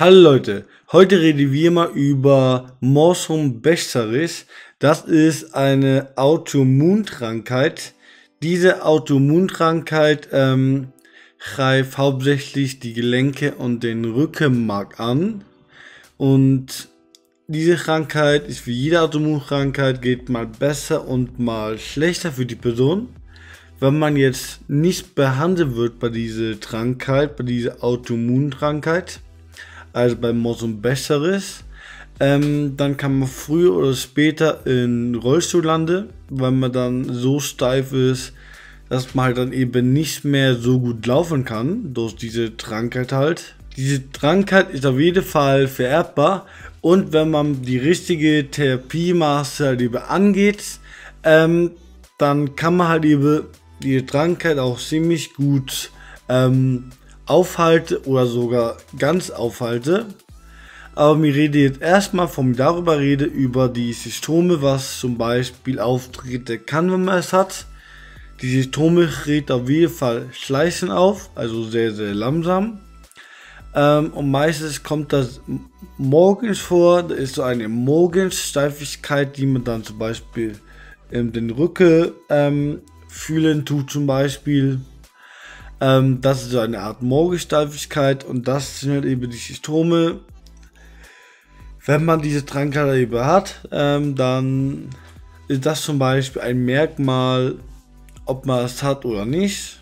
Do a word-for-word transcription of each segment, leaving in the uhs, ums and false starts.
Hallo Leute, heute reden wir mal über Morbus Bechterew. Das ist eine Autoimmunkrankheit. Diese Autoimmunkrankheit ähm, greift hauptsächlich die Gelenke und den Rückenmark an. Und diese Krankheit ist wie jede Autoimmunkrankheit, geht mal besser und mal schlechter für die Person. Wenn man jetzt nicht behandelt wird bei dieser Krankheit, bei dieser Autoimmunkrankheit, also bei Morbus Bechterew, ähm, dann kann man früher oder später in Rollstuhl landen, weil man dann so steif ist, dass man halt dann eben nicht mehr so gut laufen kann, durch diese Krankheit halt. Diese Krankheit ist auf jeden Fall vererbbar, und wenn man die richtige Therapiemaße halt eben angeht, ähm, dann kann man halt eben die Krankheit auch ziemlich gut ähm, aufhalten oder sogar ganz aufhalten. Aber wir reden jetzt erstmal vom darüber rede über die Symptome, was zum Beispiel auftreten kann, wenn man es hat. Die Symptome treten auf jeden Fall schleichend auf, also sehr sehr langsam. Ähm, und meistens kommt das morgens vor. Da ist so eine Morgensteifigkeit, die man dann zum Beispiel in den Rücken ähm, fühlen tut zum Beispiel. Ähm, das ist so eine Art Morgensteifigkeit, und das sind halt eben die Symptome. Wenn man diese Krankheit eben hat, ähm, dann ist das zum Beispiel ein Merkmal, ob man es hat oder nicht.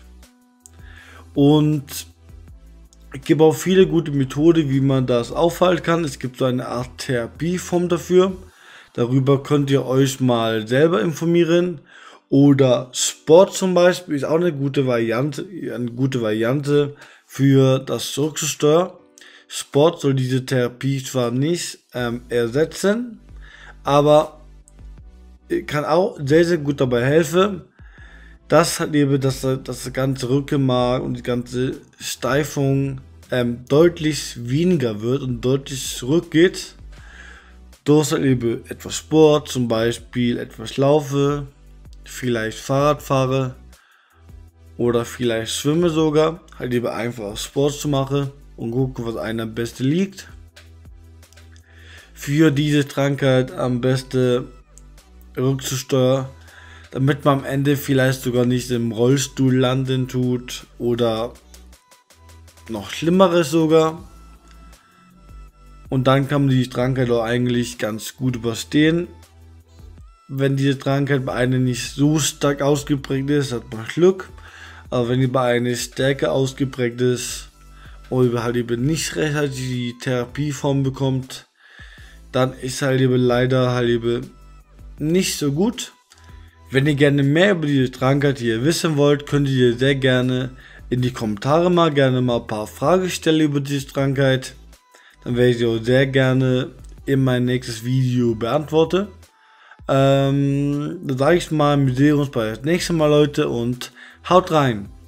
Und es gibt auch viele gute Methoden, wie man das aufhalten kann. Es gibt so eine Art Therapieform dafür. Darüber könnt ihr euch mal selber informieren. Oder Sport zum Beispiel ist auch eine gute Variante, eine gute Variante für das zurückzusteuern. Sport soll diese Therapie zwar nicht ähm, ersetzen, aber kann auch sehr sehr gut dabei helfen, dass halt eben das, das ganze Rückenmark und die ganze Steifung ähm, deutlich weniger wird und deutlich zurückgeht. Durch halt eben etwas Sport, zum Beispiel etwas Laufe, vielleicht Fahrrad fahre oder vielleicht schwimme sogar, halt eben einfach Sport zu machen und gucken, was einem am besten liegt. Für diese Krankheit am besten rückzusteuern, damit man am Ende vielleicht sogar nicht im Rollstuhl landen tut oder noch Schlimmeres sogar. Und dann kann man die Krankheit auch eigentlich ganz gut überstehen. Wenn diese Krankheit bei einem nicht so stark ausgeprägt ist, hat man Glück. Aber wenn die bei einem stärker ausgeprägt ist oder halt eben nicht rechtzeitig die Therapieform bekommt, dann ist halt eben leider halt eben nicht so gut. Wenn ihr gerne mehr über diese Krankheit hier wissen wollt, könnt ihr sehr gerne in die Kommentare mal gerne mal ein paar Fragen stellen über diese Krankheit. Dann werde ich sie auch sehr gerne in mein nächstes Video beantworten. Ähm, dann sage ich mal, wir sehen uns beim nächsten Mal, Leute, und haut rein!